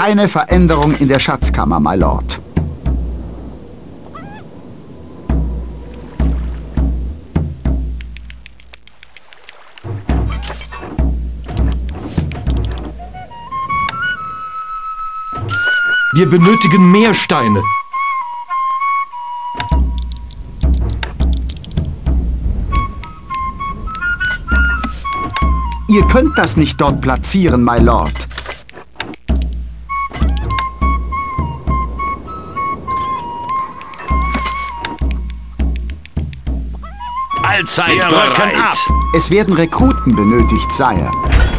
Keine Veränderung in der Schatzkammer, my Lord. Wir benötigen mehr Steine. Ihr könnt das nicht dort platzieren, my Lord. Allzeit bereit. Ab. Es werden Rekruten benötigt, Sire.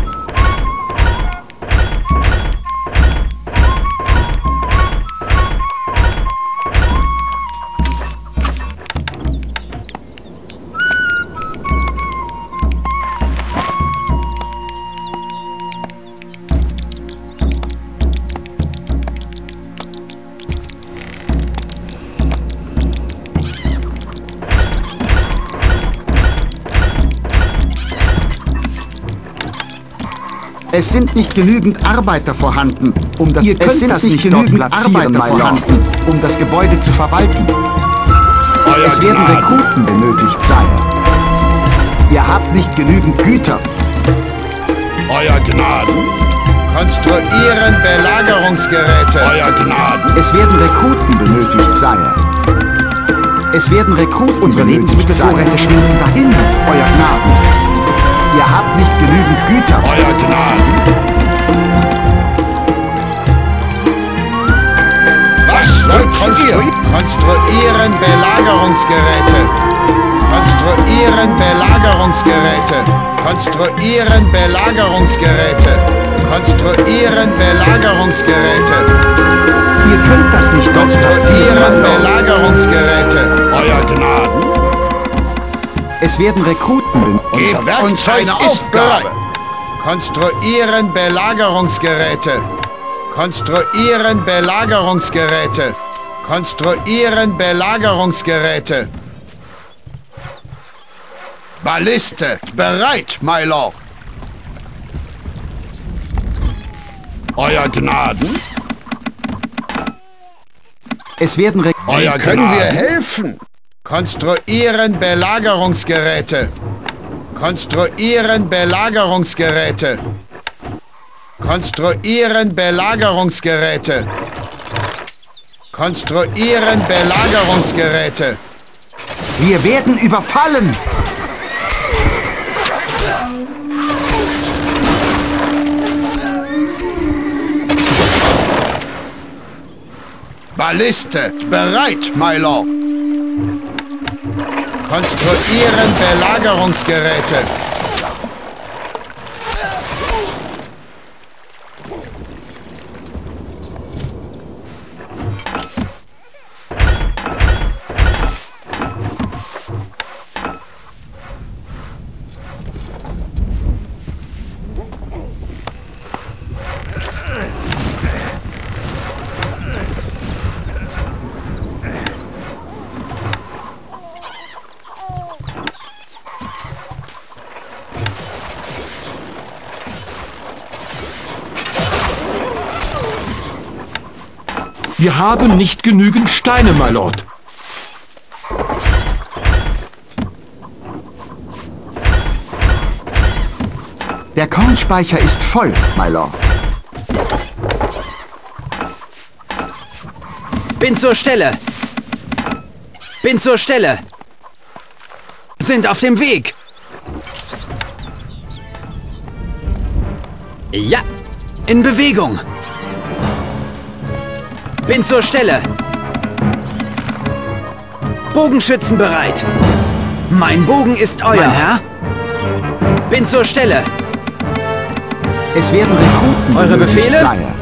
Es sind nicht genügend Arbeiter vorhanden, um das Gebäude zu verwalten. Es werden Rekruten benötigt, Sire. Ihr habt nicht genügend Güter. Euer Gnaden. Konstruieren Belagerungsgeräte. Euer Gnaden. Es werden Rekruten benötigt, Sire. Es werden Rekruten Unsere Lebensmittelvorräte schwinden dahin, Euer Gnaden. Ihr habt nicht genügend Güter. Euer Gnaden. Was wollt ihr? Konstruieren Belagerungsgeräte. Konstruieren Belagerungsgeräte. Konstruieren Belagerungsgeräte. Konstruieren Belagerungsgeräte. Ihr könnt das nicht konstruieren Belagerungsgeräte. Euer Gnaden. Es werden Rekruten. Gebt uns eine Aufgabe. Konstruieren Belagerungsgeräte. Konstruieren Belagerungsgeräte. Konstruieren Belagerungsgeräte. Balliste bereit, my Lord. Euer Gnaden. Es werden Euer können wir helfen? Konstruieren Belagerungsgeräte. Konstruieren Belagerungsgeräte. Konstruieren Belagerungsgeräte. Konstruieren Belagerungsgeräte. Wir werden überfallen. Balliste bereit, my Lord. Konstruieren Belagerungsgeräte. Wir haben nicht genügend Steine, my Lord. Der Kornspeicher ist voll, my Lord. Bin zur Stelle. Bin zur Stelle. Sind auf dem Weg. Ja, in Bewegung. Bin zur Stelle. Bogenschützen bereit. Mein Bogen ist euer, mein Herr. Bin zur Stelle. Es werden Rekruten. Eure Befehle? Sire.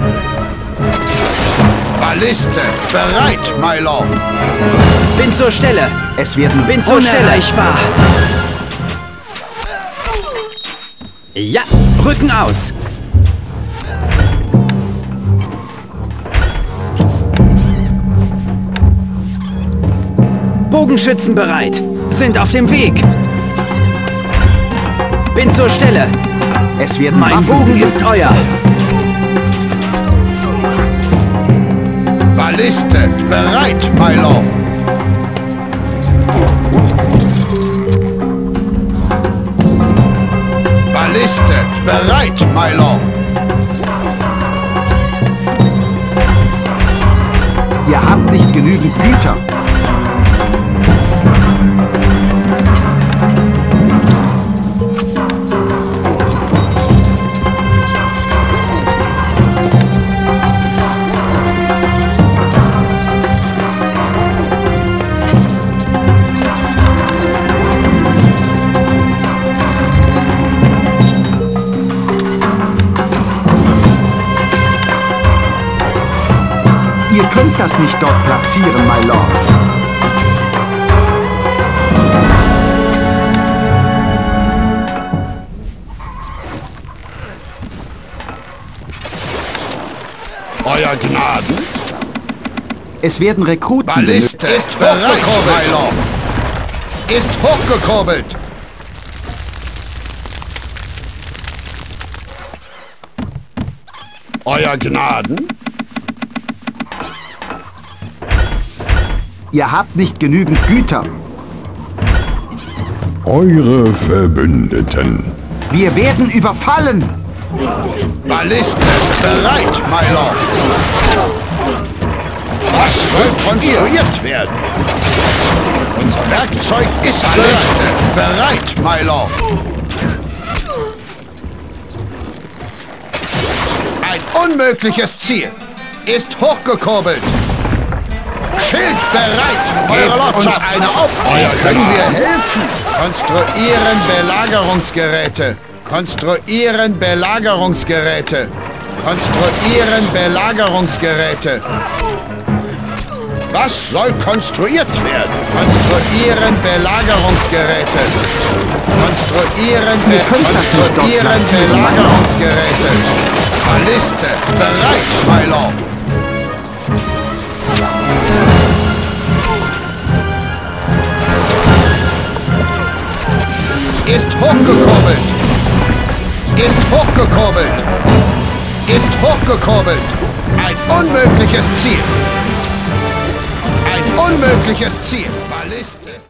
Balliste bereit, my Lord. Bin zur Stelle. Es werden Bin zur Stelle. Ja, Rücken aus. Bogenschützen bereit. Sind auf dem Weg. Bin zur Stelle. Es werden mein Bogen ist euer. Balliste bereit, my lord. Balliste bereit, my lord. Ihr habt nicht genügend Güter. Ihr könnt das nicht dort platzieren, my lord. Euer Gnaden? Es werden Rekruten Balliste benötigt. ist bereit, my lord. Ist hochgekurbelt. Euer Gnaden? Ihr habt nicht genügend Güter. Eure Verbündeten. Wir werden überfallen. Balliste bereit, my lord. Was soll konstruiert werden? Unser Werkzeug ist bereit, my lord. Ein unmögliches Ziel ist hochgekurbelt. Schild bereit, eure Lordschaft. Eine Aufgabe. Können wir helfen? Konstruieren Belagerungsgeräte. Konstruieren Belagerungsgeräte. Konstruieren Belagerungsgeräte. Was soll konstruiert werden? Konstruieren Belagerungsgeräte. Konstruieren Belagerungsgeräte. Balliste bereit, my lord. Ist hochgekurbelt. Ist hochgekurbelt. Ist hochgekurbelt. Ein unmögliches Ziel. Ein unmögliches Ziel. Balliste.